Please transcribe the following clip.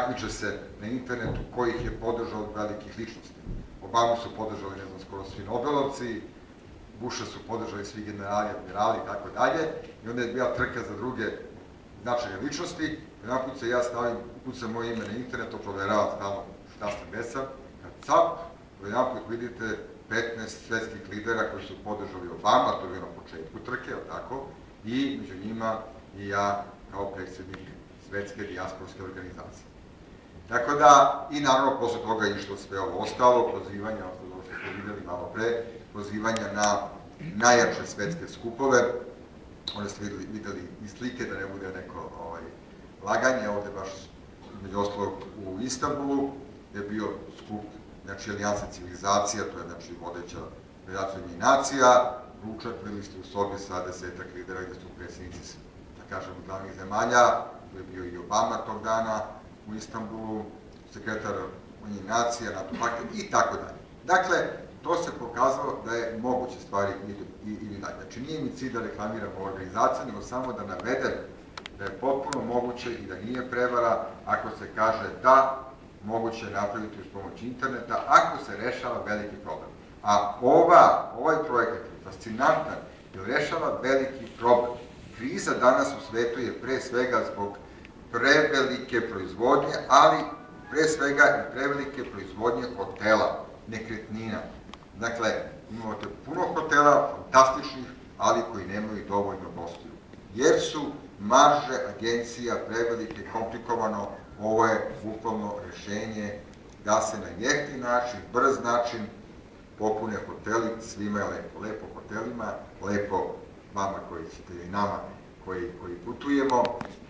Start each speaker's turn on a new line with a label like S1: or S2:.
S1: takmiče se na internetu ko ih je podržao od velikih ličnosti. Obamu su podržali, ne znam, skoro svi Nobelovci, Busha su podržali svi generali, admirali i tako dalje, i onda je bila trka za druge značajne ličnosti, i jedan put se ja stavim, ukucam moje ime na internetu, proveravam stalno šta sam besam, kad cap, jedan put vidite 15 svetskih lidera koji su podržali Obama, to je bio na početku trke, je li tako, i među njima i ja kao predsjednik Svetske dijasporske organizacije. Tako da, i naravno posle toga je išlo sve ovo ostalo, pozivanja, ovo što smo videli malo pre, pozivanja na najjače svetske skupove. Onda ste videli i slike, da ne bude neko laganje, ovde baš među ostalog u Istanbulu je bio skup, znači Alijansa civilizacija, to je znači vodeća organizacija nacija, ručak, bili ste u sobi sa 10-ak lidera gde su predsjednici, da kažem, glavnih zemalja, tu je bio i Obama tog dana u Istanbulu, sekretar Ujedinjenih nacija, NATO pakta i tako dalje. Dakle, to se pokazalo da je moguće stvari ili dalje. Znači, nije mi cilj da reklamiram organizaciju, nego samo da navedem da je potpuno moguće i da nije prevara ako se kaže da moguće je napraviti uz pomoć interneta, ako se rešava veliki problem. A ovaj projekat je fascinantan jer rešava veliki problem. Kriza danas u svetu je pre svega zbog prevelike proizvodnje, ali pre svega i prevelike proizvodnje hotela, nekretnina. Dakle, imate puno hotela, fantastičnih, ali koji nemaju dovoljno gostiju. Jer su marže agencija prevelike, komplikovano, ovo je bukvalno rešenje da se na jeftin način, brz način popune hoteli, svima je lepo. Lepo hotelima, lepo vama koji ćete i nama koji putujemo